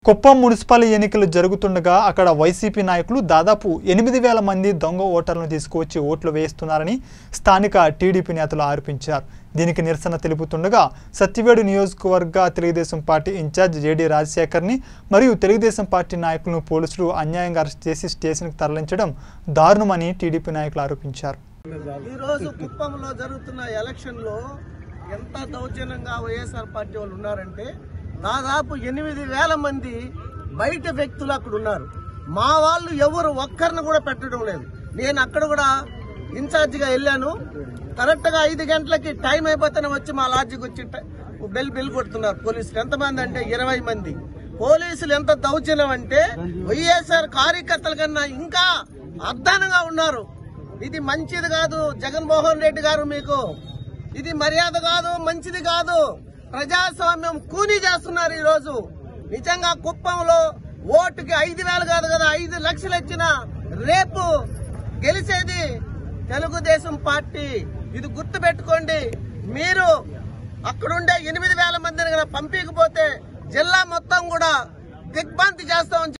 Kuppam municipal ఎన్నికలు జరుగుతుండగా అక్కడ వైసీపీ నాయకులు దాదాపు 8,000 మంది దొంగ ఓటర్లను తీసుకువచ్చి ఓట్లు వేస్తున్నారని స్థానిక టీడీపీ నేతలు ఆరోపించారు. దీనికి నిరసన తెలుపుతుండగా సత్యవేడు నియోజకవర్గ తెలుగుదేశం పార్టీ ఇన్ఛార్జ్ జేడీ రాజశేఖర్ని మరియు తెలుగుదేశం పార్టీ నాయకులను పోలీసులు అన్యాయంగా అరెస్ట్ చేసి స్టేషన్కి తరలించడం దారుణమని టీడీపీ నాయకులు ఆరోపించారు. ఈ రోజు కుప్పంలో జరుగుతున్న ఎలక్షన్లో ఎంత దౌర్జన్యంగా వైఎస్ఆర్ పార్టీ వాళ్ళు ఉన్నారంటే దాదాపు 8,000 మంది బయట వ్యక్తులు అక్కడ ఉన్నారు. మా వాళ్ళు ఎవరు ఒక్కరిని కూడా పెట్టడం లేదు. నేను అక్కడ కూడా ఇన్ఛార్జిగా వెళ్ళాను. కరెక్ట్ గా 5 గంటలకి టైం అయిపోతేనే వచ్చి మా లాడ్జికి వచ్చి బెల్ కొడుతున్నారు పోలీసులు. ఎంతమంది అంటే 20 మంది. పోలీసులు ఎంత దౌర్జన్యం అంటే వైఎస్ఆర్ కార్యకర్తల కన్నా ఇంకా అర్ధానంగా ఉన్నారు. ఇది మంచిది కాదు జగన్మోహన్ రెడ్డి గారు, మీకు ఇది మర్యాద కాదు, మంచిది కాదు. ప్రజాస్వామ్యం కూనీ చేస్తున్నారు. ఈ రోజు నిజంగా కుప్పంలో ఓటుకి 5,000 కాదు కదా 5 లక్షలు ఇచ్చిన రేపు గెలిచేది తెలుగుదేశం పార్టీ. ఇది గుర్తు పెట్టుకోండి. మీరు అక్కడుండే 8,000 మందిని పంపించకపోతే జిల్లా మొత్తం కూడా దిగ్భ్రాంతి చేస్తామని